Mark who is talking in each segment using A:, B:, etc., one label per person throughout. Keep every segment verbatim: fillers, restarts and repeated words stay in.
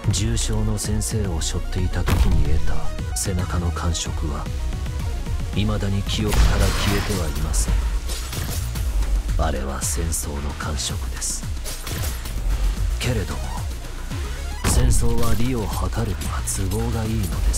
A: 重傷の先生を背負っていた時に得た背中の感触は未だに記憶から消えてはいません。あれは戦争の感触です。けれども戦争は利を図るには都合がいいのです。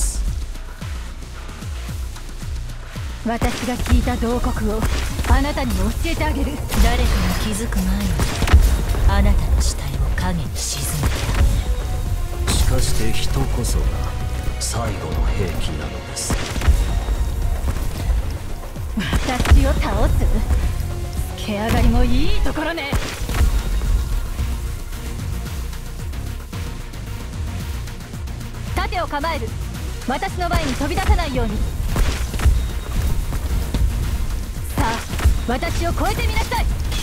B: 私が聞いた慟哭をあなたにも教えてあげる。
C: 誰かが気づく前にあなたの死体を影に沈めてあげる。
A: しかして人こそが最後の兵器なのです。
B: 私を倒す？つけ上がりもいいところね。盾を構える。私の前に飛び出さないように。さあ私を超えてみなさい。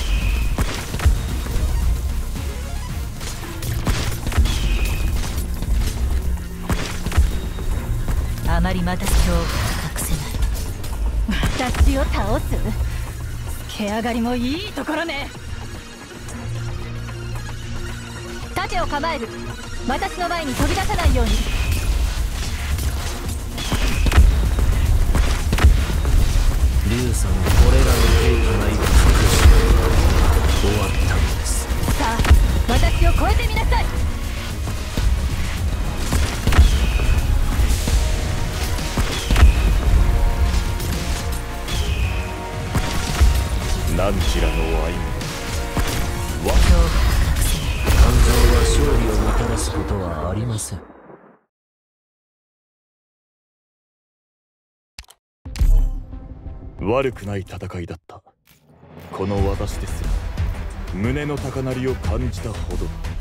C: あまりまた恐怖を隠せない。
B: 私を倒す？つけ上がりもいいところね。盾を構える。私の前に飛び出さないように。
A: 竜さん、これらの兵器が一服して終わったのです。
B: さあ私を超えてみなさい。
D: なんちらの歩み
C: 恐怖を隠せない。
A: 感情は勝利をもたらすことはありません。
D: 悪くない戦いだった。この私ですら胸の高鳴りを感じたほど。